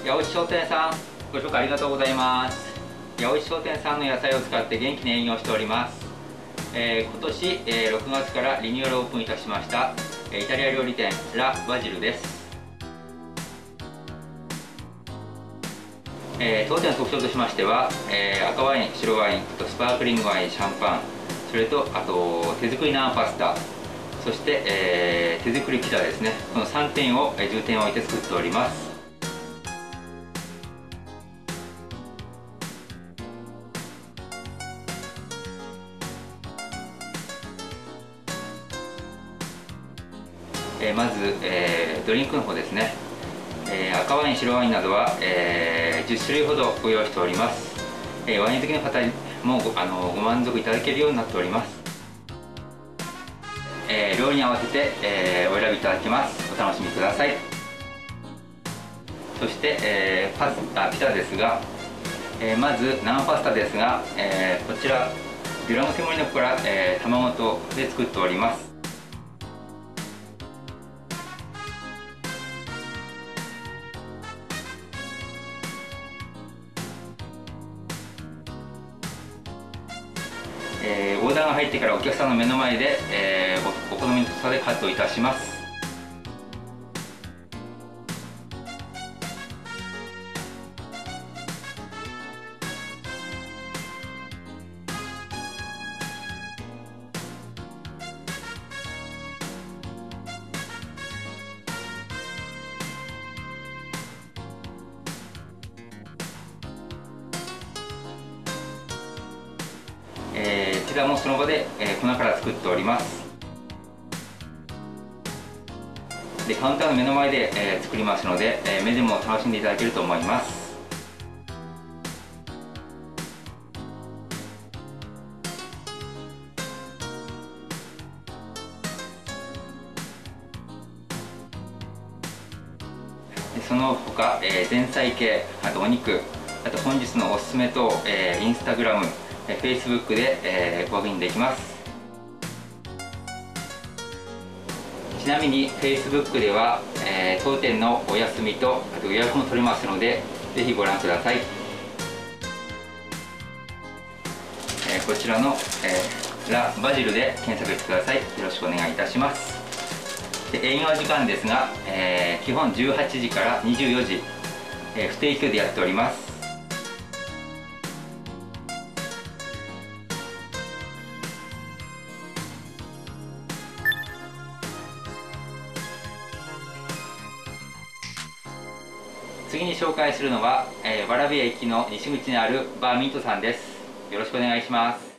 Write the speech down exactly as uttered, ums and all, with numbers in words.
八尾市商店さん、ご紹介ありがとうございます。八尾市商店さんの野菜を使って元気に営業しております。えー、今年、えー、ろくがつからリニューアルオープンいたしました、えー、イタリア料理店ラ・バジルです。えー、当店の特徴としましては、えー、赤ワイン、白ワイン、あとスパークリングワイン、シャンパン、それとあと手作りナンパスタ、そして、えー、手作りピザですね。このさんてんを、えー、重点を置いて作っております。えー、まず、えー、ドリンクの方ですね。えー、赤ワイン、白ワインなどは、えー、じゅっしゅるいほどご用意しております。えー、ワイン好きの方にも ご, あのご満足いただけるようになっております。えー、料理に合わせて、えー、お選びいただきます。お楽しみください。そして、えー、パスタピザですが、えー、まず生パスタですが、えー、こちらデュラムセモリノから、えー、卵とで作っております。えー、オーダーが入ってからお客さんの目の前で、えー、お, お好みの太さでカットいたします。えー、ピザもその場で、えー、粉から作っております。でカウンターの目の前で、えー、作りますので、えー、目でも楽しんでいただけると思います。でその他、えー、前菜系、あとお肉、あと本日のおすすめと、えー、インスタグラム、えー、フェイスブックで、えー、ご確認できます。ちなみに フェイスブック では、えー、当店のお休みとあと予約も取れますので、ぜひご覧ください。えー、こちらの、えー、ラ・バジルで検索してください。よろしくお願いいたします。で営業時間ですが、えー、基本じゅうはちじからにじゅうよじ、えー、不定休でやっております。次に紹介するのは、えー、蕨駅の西口にあるバーミントさんです。よろしくお願いします。